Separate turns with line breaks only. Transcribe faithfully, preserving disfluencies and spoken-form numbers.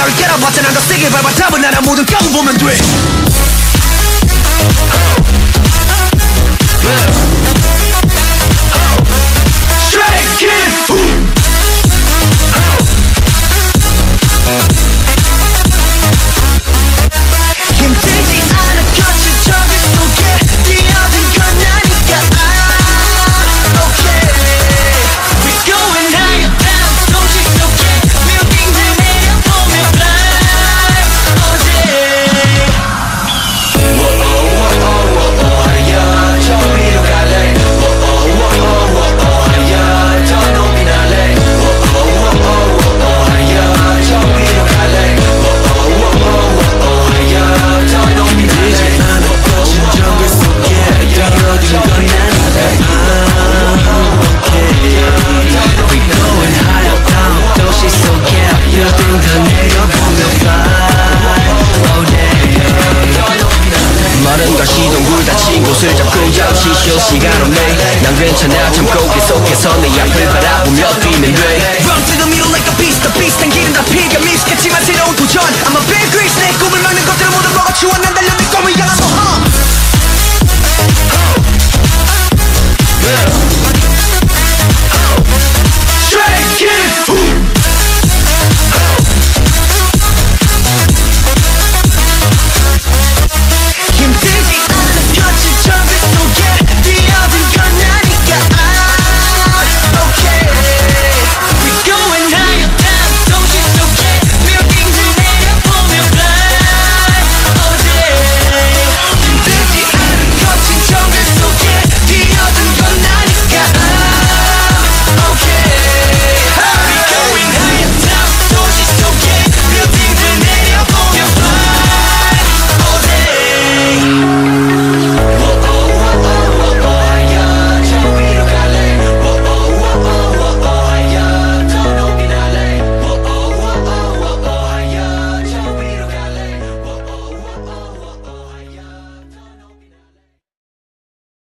너를 깨라봤자 난 더 세게 밟아 답은 하나 모든 까고 보면 돼. Shake it. 힘들지 않아 거칠적인 속에 뛰어든 건 나니까. Okay, we're going higher down 도시 속에 빌딩들 내려보며 fly all day. 워오워오워오 하야 저 위로 갈래. 워오워오워오 하야 더 높이 날래. 워오워오워오 하야 저 위로 갈래. 워오워오워오 하야 더 높이 날래. 거친 정글 속에 뛰어든 건 나니까. We going higher down 도시 속에 빌딩들 내려보며 fly all day. 모든 걸 시동굴 닫힌 곳을 잡고 잠시 쉴 시간 없네. 난 괜찮아 참고 계속해서 내 앞을 바라보며 뛰면 돼.